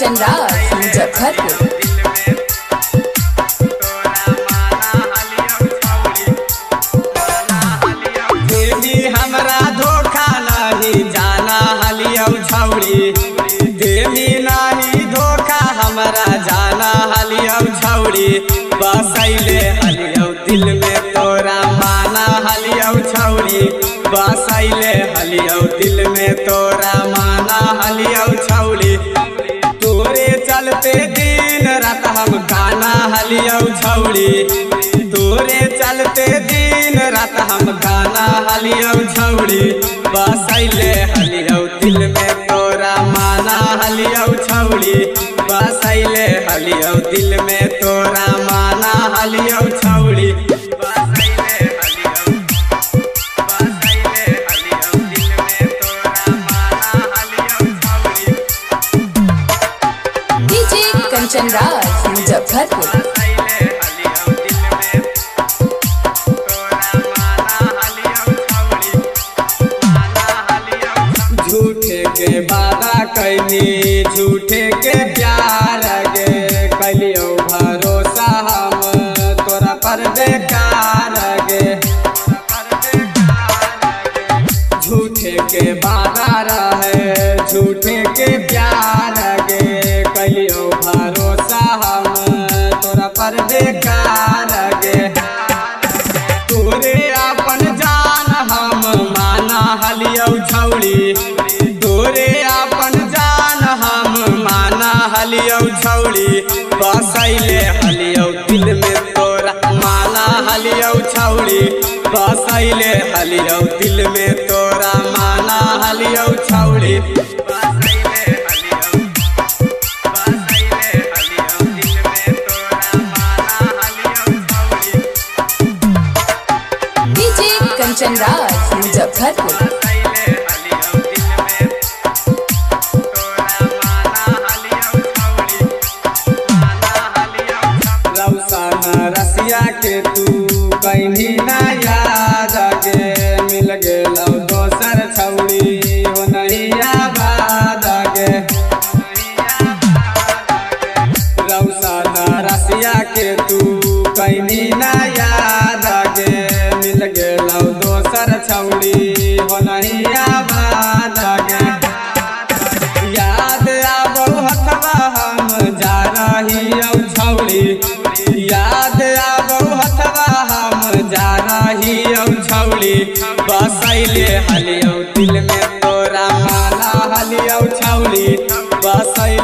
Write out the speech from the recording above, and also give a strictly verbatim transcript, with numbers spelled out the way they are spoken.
कंचन राज मुजफ्फरपुर। हमरा धोखा नहीं जाना हलियौ छौड़ी, देवी नहीं धोखा हमरा जाना हलियौ छौड़ी, बसैले हलियौ दिल में तोरा माना हलियौ छौड़ी, बसैले हलियौ दिल में तोरा माना हलियौ छौड़ी, तोरे चलते दिन रात हम गाना हलियौ छौड़ी, तोरे चलते दिन रात हम गाना हलियौ छौड़ी, बसैले हलियौ दिल में तोरा माना हलियौ छौड़ी, बसैले हलियौ दिल में तोरा माना हलियौ छौड़ी, बसैले हलियौ बसैले हलियौ दिल में तोरा माना हलियौ छौड़ी। डीजे कंचन राज मुजफ्फरपुर। झूठे के वादा कैली झूठे के प्यार गे, कैलियो भरोसा हम तोरा पर बेकार गे, झूठे के वादा रहे झूठे के प्यार गे, कैलियो भरोसा हम तोरा पर बेकार गे, तोरे अपन जान हम माना हलियौ छौड़ी, तोरे अपन जान हम माना हलियौ छौड़ी, बसैले हलियौ दिल में तोरा माना हलियौ छौड़ी, बसैले हलियौ दिल में तोरा माना हलियौ छौड़ी, बसैले हलियौ बसैले हलियौ दिल में तोरा माना हलियौ छौड़ी। डीजे कंचन राज मुजफ्फरपुर। रसिया के तू कहीं ना याद गे, मिल गेलौ दोसर छौड़ी हो नहीं आबाद गे, रौशन रसिया के तू कहीं ना याद गे, मिल गेलौ दोसर छौड़ी हो नहीं आबाद गे, याद आबौ हथवा हम जा रहियौ छौड़ी, याद आबौ हथवा हम जा रहियौ छौड़ी, बसैले हलियौ दिल में तोरा माना हलियौ छौड़ी, बसैले